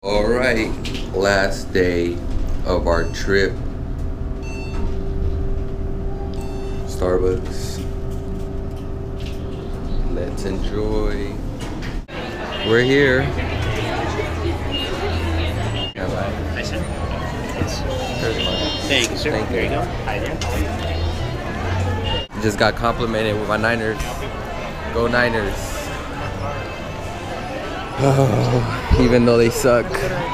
All right, last day of our trip. Starbucks. Let's enjoy. We're here. Thank you, sir. Thank you. There you go. Hi there. Just got complimented with my Niners. Go Niners. Oh, even though they suck.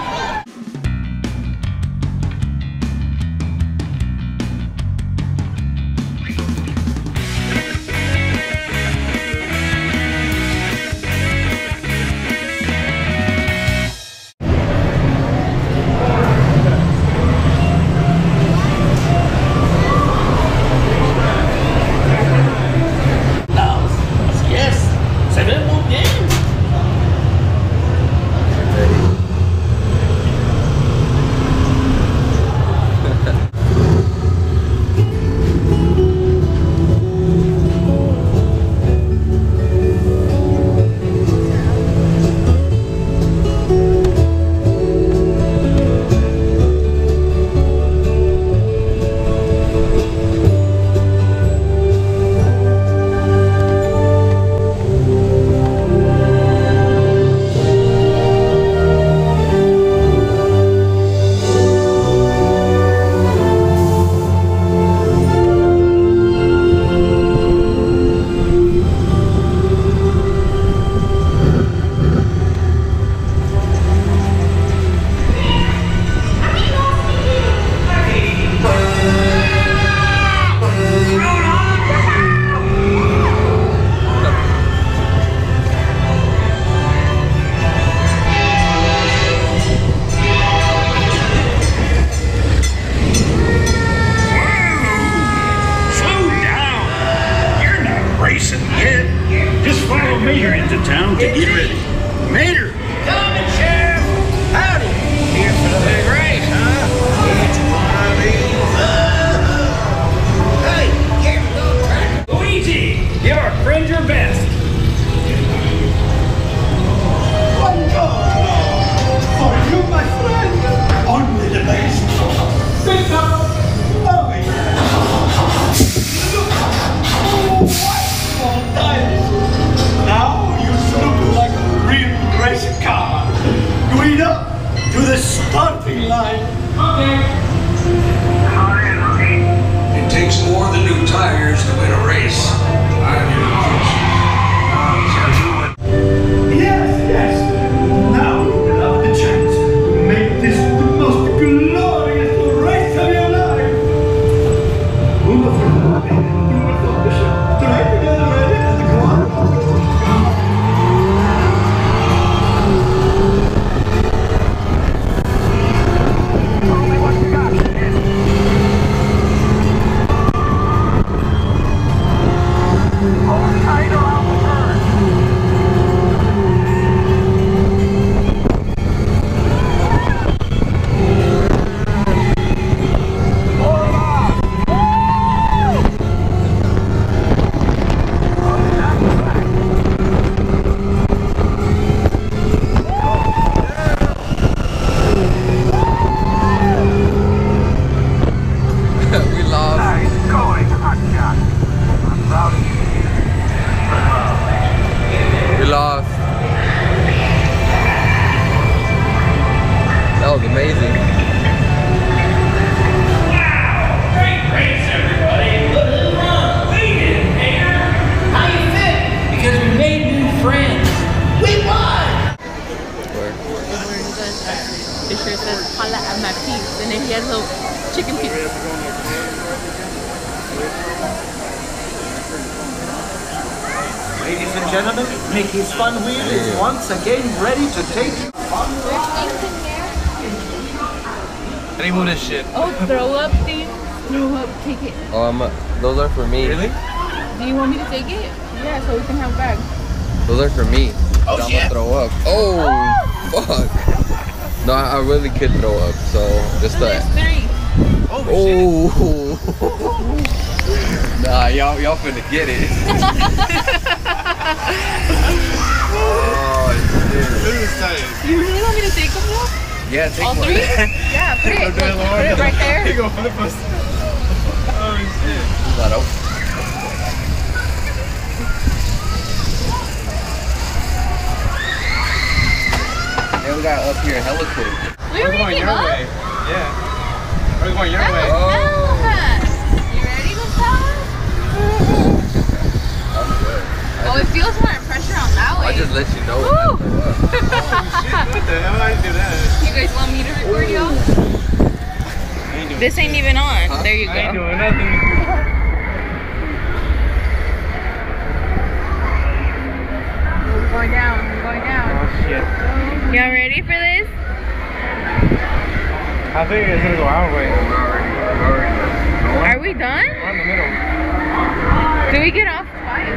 Mater into town to get ready. Mater! Coming, Sheriff! Howdy! Here for the big race, huh? Which one of these? Hey, here we go, track. Luigi, give our friend your best. Buongiorno! For you, my friend, only the best. Sit up! Oh, yeah. Oh, times. Now you look like a real race car. Guido, to the starting line. Okay. It takes more than new tires to win a race. Yes. Now you will have the chance to make this the most glorious race of your life. Who was the show? Try to get ready and go on. We lost. That was amazing. Wow! Great race, everybody! Look at the run! We did, Mater! How you fit? Because we made new friends. We won! Where? It sure says holla at my peeps, and then he has little chicken pieces. Ladies and gentlemen, Mickey's Fun Wheel is once again ready to take you on the How do you move this shit? Oh, throw up things. Throw up, take it. Oh, those are for me. Really? Do you want me to take it? Yeah, so we can have a bag. Those are for me. Oh, I'm shit. gonna throw up. Oh, fuck. No, I really could throw up, so just There's that. 3. Oh. Nah, y'all finna get it. Oh, shit. You really want me to take them though? Yeah, take All one. three? Yeah, put it. Look, put it right there. Here you go, flip us. Oh shit. Claro. And we got up here hella quick. We We're going already your gave up. way. Yeah. We're going your That way. was hella fast. You ready, Gustavo? I'm good. Oh, it feels more pressure on that way. I just let you know. Woo! Oh shit, what the hell? I didn't do that. You guys want me to record y'all? I ain't doing This ain't even on. Huh? There you I ain't go. doing nothing. We're going down. We're going down. Oh shit. Y'all ready for this? I think it's gonna go our way. Are we done? We're in the middle. Did we get off twice?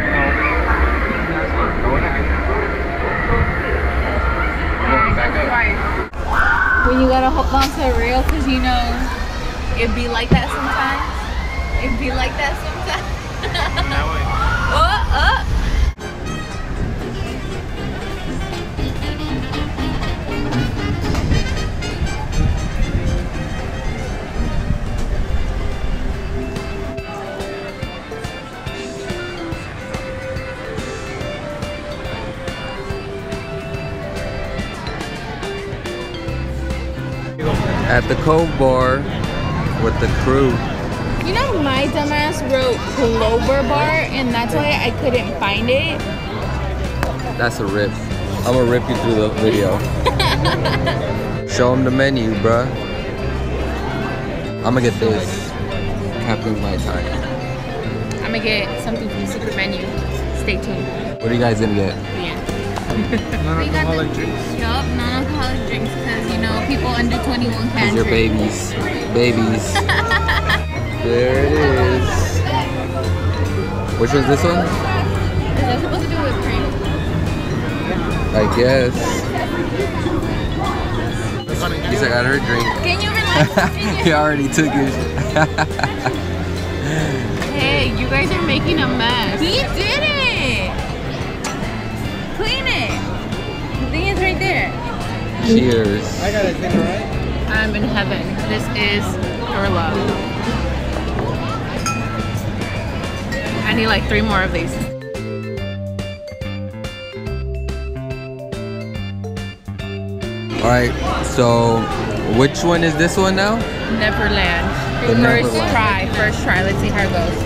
When you gotta hold on to a rail, cause you know it'd be like that sometimes. It'd be like that sometimes. That way. At the Cove Bar with the crew. You know, my dumbass wrote Clover Bar, and that's why I couldn't find it. That's a rip. I'm gonna rip you through the video. Show them the menu, bruh. I'm gonna get this. Captain Mai Tai. I'm gonna get something from the secret menu. Stay tuned. What are you guys gonna get? Yeah. Non-alcoholic drinks. Yup, non-alcoholic drinks, because you know people under 21 can't Your drink. babies. Babies. There it is. Which one's this one? Is that supposed to do with cream? I guess. He's like, I got her drink. Can you relax? He already took his. Hey, you guys are making a mess. He did it! Clean it! The thing is right there. Cheers. I got it thing right. I'm in heaven. This is your love. I need like 3 more of these. Alright, so which one is this one now? Neverland. The First Neverland. First try. Let's see how it goes.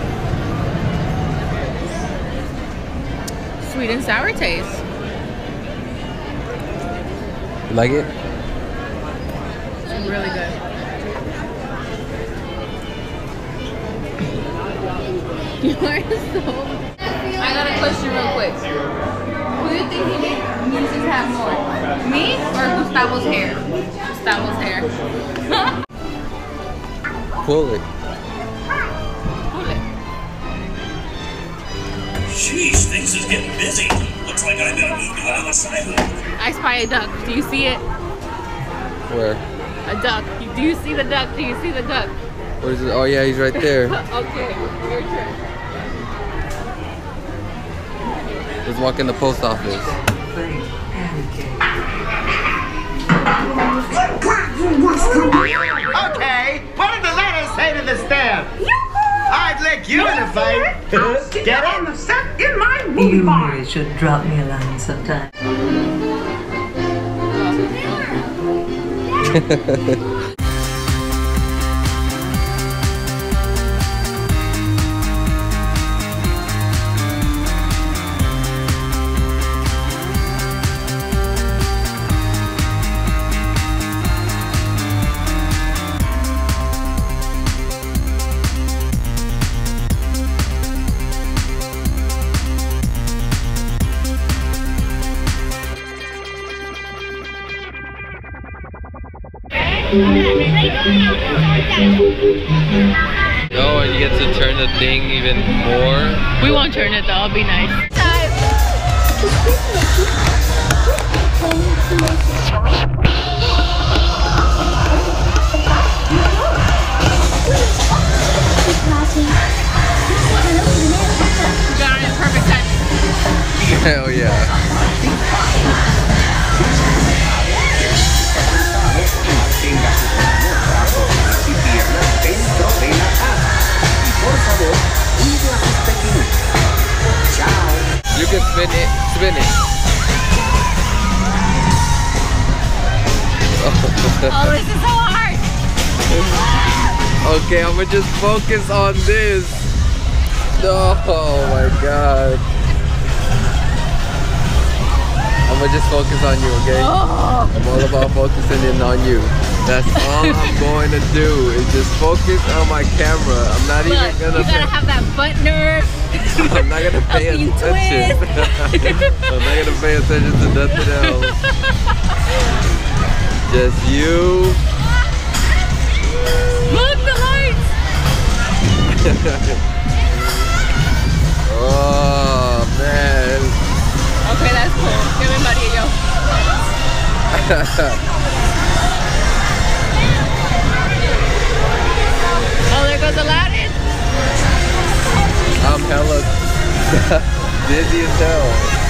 Sweet and sour taste. You like it? It's really good. You are so... I got a question real quick. Who do you think he needs to have more? Me or Gustavo's hair? Gustavo's hair. Pull it. Pull it. Jeez, things is getting busy. Looks like I gotta move to another sidewalk. I spy a duck. Do you see it? Where? A duck. Do you see the duck? Do you see the duck? Where is it? Oh yeah, he's right there. Okay, your turn. Let's walk in the post office. Okay, what did the letter say to the stamp? I'd lick you in a fight. Get in? In my you really should drop me a line sometime. Oh, and you get to turn the thing even more. We won't turn it though, it'll be nice. Got it in perfect timing. Hell yeah. Oh, this is so hard. Okay, I'm gonna just focus on this. Oh my god. I'm gonna just focus on you, okay? Oh. I'm all about focusing in on you. That's all I'm going to do is just focus on my camera. I'm not Look, even gonna. You gotta have that butt nerve. I'm not gonna pay attention. I'm not gonna pay attention to nothing else. Just you. Look, the lights. Oh man. Okay, that's cool. Give me money, yo. Oh, there goes Aladdin. I'm hella dizzy as hell.